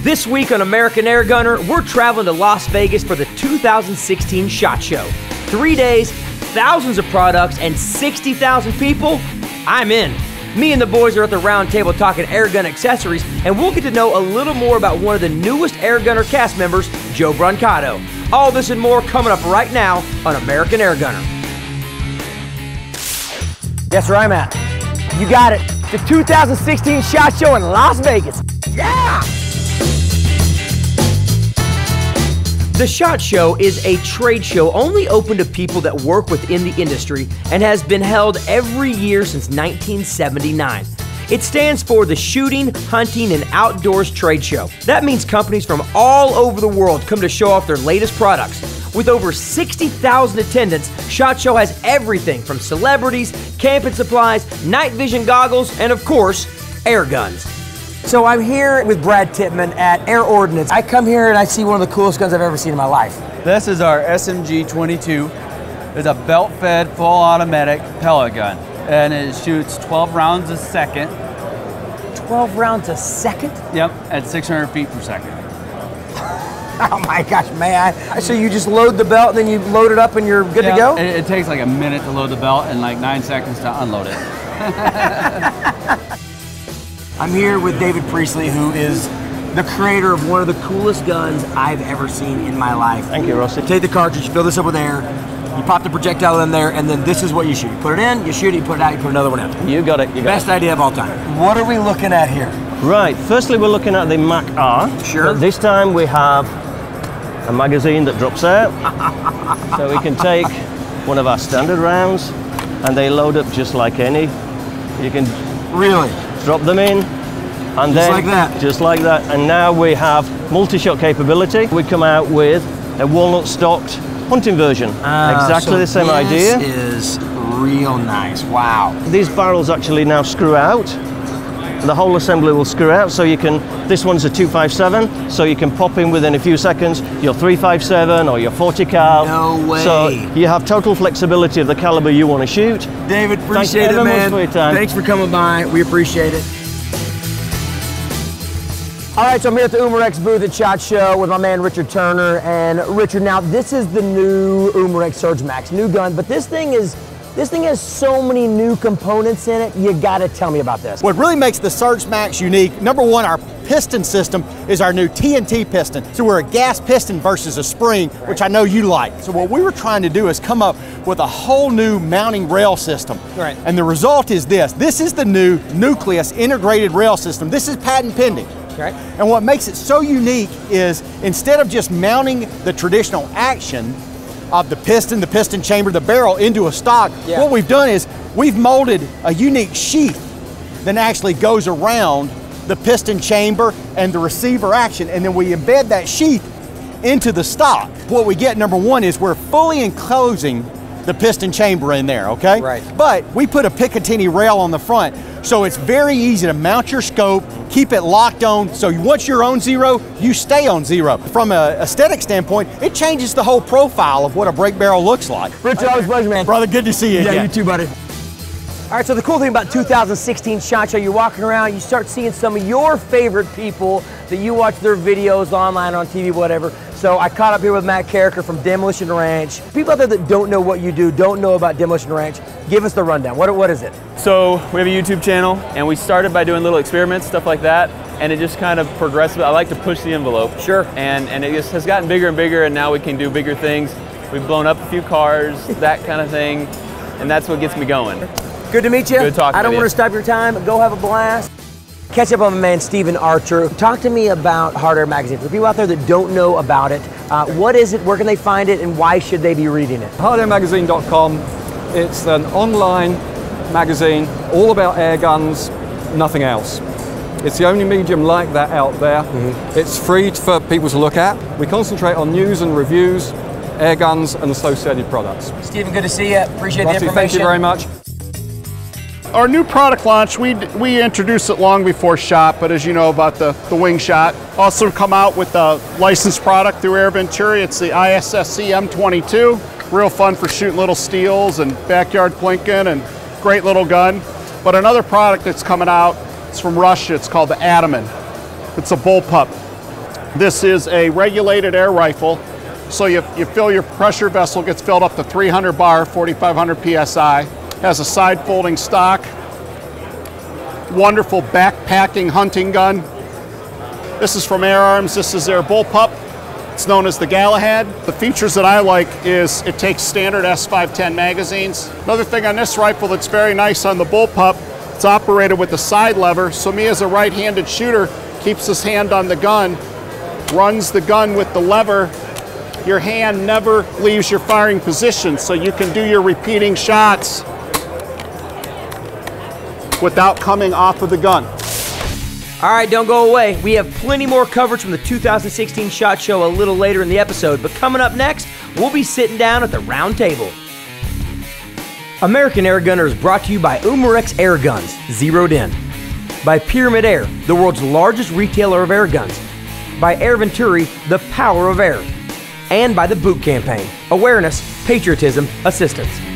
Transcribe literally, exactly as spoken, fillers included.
This week on American Air Gunner, we're traveling to Las Vegas for the two thousand sixteen SHOT Show. Three days, thousands of products, and sixty thousand people? I'm in. Me and the boys are at the round table talking air gun accessories, and we'll get to know a little more about one of the newest Air Gunner cast members, Joe Brancato. All this and more coming up right now on American Air Gunner. Guess where I'm at? You got it. The two thousand sixteen SHOT Show in Las Vegas. Yeah! The SHOT Show is a trade show only open to people that work within the industry and has been held every year since nineteen seventy-nine. It stands for the Shooting, Hunting, and Outdoors Trade Show. That means companies from all over the world come to show off their latest products. With over sixty thousand attendants, SHOT Show has everything from celebrities, camping supplies, night vision goggles, and of course, air guns. So I'm here with Brad Tippman at Air Ordnance. I come here and I see one of the coolest guns I've ever seen in my life. This is our S M G twenty-two. It's a belt-fed, full automatic pellet gun, and it shoots twelve rounds a second. twelve rounds a second? Yep, at six hundred feet per second. Oh my gosh, man. So you just load the belt and then you load it up and you're good yeah, to go? It, it takes like a minute to load the belt and like nine seconds to unload it. I'm here with David Priestley, who is the creator of one of the coolest guns I've ever seen in my life. Thank you, Rossi. Take the cartridge, fill this up with air, you pop the projectile in there, and then this is what you shoot. You put it in, you shoot it, you put it out, you put another one in. You got it, you got Best it. idea of all time. What are we looking at here? Right, firstly we're looking at the Mac R. Sure. But this time we have a magazine that drops out. So we can take one of our standard rounds and they load up just like any. You can Really? drop them in, and just then like that. just like that. And now we have multi-shot capability. We come out with a walnut stocked hunting version. Uh, exactly so the same this idea. Is real nice. Wow. These barrels actually now screw out. The whole assembly will screw out, so you can. This one's a two five seven, so you can pop in within a few seconds your three five seven or your forty cal. No way. So you have total flexibility of the caliber you want to shoot. David, appreciate Thank you it, very man. much for your time. Thanks for coming by. We appreciate it. All right, so I'm here at the Umarex booth at SHOT Show with my man Richard Turner. And Richard, now this is the new Umarex Surge Max, new gun, but this thing is, this thing has so many new components in it. You gotta tell me about this. What really makes the Surge Max unique, number one, our piston system is our new T N T piston. So we're a gas piston versus a spring, which I know you like. So what we were trying to do is come up with a whole new mounting rail system. Right. And the result is this. This is the new Nucleus integrated rail system. This is patent pending. Okay. And what makes it so unique is instead of just mounting the traditional action of the piston, the piston chamber, the barrel into a stock, Yeah. what we've done is we've molded a unique sheath that actually goes around the piston chamber and the receiver action, and then we embed that sheath into the stock. What we get, number one, is we're fully enclosing the piston chamber in there, okay? Right. But we put a Picatinny rail on the front, so it's very easy to mount your scope, keep it locked on, so once you're on zero, you stay on zero. From an aesthetic standpoint, it changes the whole profile of what a brake barrel looks like. Richard, always a pleasure, man. Brother, good to see you Yeah, again. you too, buddy. All right, so the cool thing about two thousand sixteen SHOT Show, you're walking around, you start seeing some of your favorite people that you watch their videos online, on T V, whatever. So I caught up here with Matt Carricker from Demolition Ranch. People out there that don't know what you do, don't know about Demolition Ranch, give us the rundown. What, what is it? So we have a YouTube channel, and we started by doing little experiments, stuff like that, and it just kind of progressed. I like to push the envelope. Sure. And, and it just has gotten bigger and bigger, and now we can do bigger things. We've blown up a few cars, that kind of thing, and that's what gets me going. Good to meet you. Good talking I don't with want you. to stop your time. Go have a blast. Catch up on my man, Stephen Archer. Talk to me about Hard Air Magazine. For people out there that don't know about it, uh, what is it, where can they find it, and why should they be reading it? hard air magazine dot com. It's an online magazine all about air guns, nothing else. It's the only medium like that out there. Mm-hmm. It's free for people to look at. We concentrate on news and reviews, air guns and associated products. Stephen, good to see you. Appreciate Rossi, the information. thank you very much. Our new product launch, we we introduced it long before SHOT, but as you know about the, the wing shot. Also come out with a licensed product through Air Venturi. It's the I S S C M twenty-two. Real fun for shooting little steels and backyard plinking, and great little gun. But another product that's coming out, it's from Russia, it's called the Ataman. It's a bullpup. This is a regulated air rifle. So you, you fill your pressure vessel, gets filled up to three hundred bar, forty-five hundred P S I. Has a side folding stock. Wonderful backpacking hunting gun. This is from Air Arms. This is their bullpup. It's known as the Galahad. The features that I like is it takes standard S five ten magazines. Another thing on this rifle that's very nice on the bullpup, it's operated with the side lever. So me as a right-handed shooter keeps his hand on the gun, runs the gun with the lever. Your hand never leaves your firing position, so you can do your repeating shots without coming off of the gun. All right, don't go away. We have plenty more coverage from the two thousand sixteen SHOT Show a little later in the episode, but coming up next, we'll be sitting down at the round table. American Air Gunner is brought to you by Umarex Air Guns, zeroed in. By Pyramid Air, the world's largest retailer of air guns. By Air Venturi, the power of air. And by the Boot Campaign, awareness, patriotism, assistance.